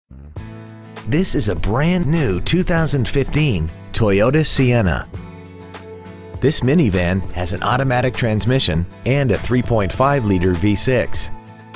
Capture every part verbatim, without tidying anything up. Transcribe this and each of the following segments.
This is a brand new two thousand fifteen Toyota Sienna. This minivan has an automatic transmission and a three point five liter V six.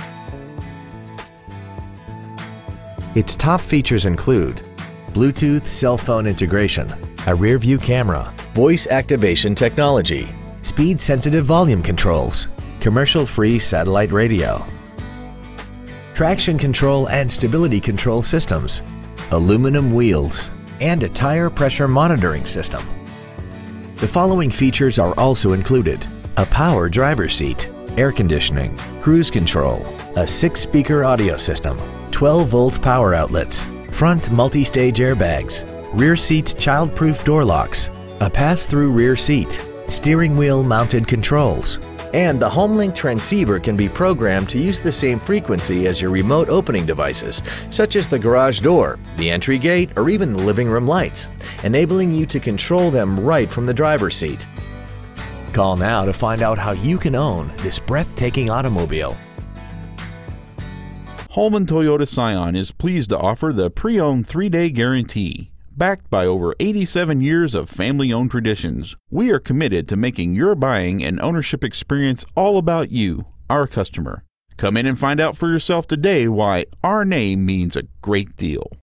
Its top features include Bluetooth cell phone integration, a rear view camera, voice activation technology, speed-sensitive volume controls, commercial-free satellite radio, traction control and stability control systems, aluminum wheels, and a tire pressure monitoring system. The following features are also included: a power driver's seat, air conditioning, cruise control, a six-speaker audio system, twelve volt power outlets, front multi-stage airbags, rear seat child-proof door locks, a pass-through rear seat, steering wheel mounted controls, and the HomeLink transceiver can be programmed to use the same frequency as your remote opening devices, such as the garage door, the entry gate, or even the living room lights, enabling you to control them right from the driver's seat. Call now to find out how you can own this breathtaking automobile. Holman Toyota Scion is pleased to offer the pre-owned three-day guarantee. Backed by over eighty-seven years of family-owned traditions, we are committed to making your buying and ownership experience all about you, our customer. Come in and find out for yourself today why our name means a great deal.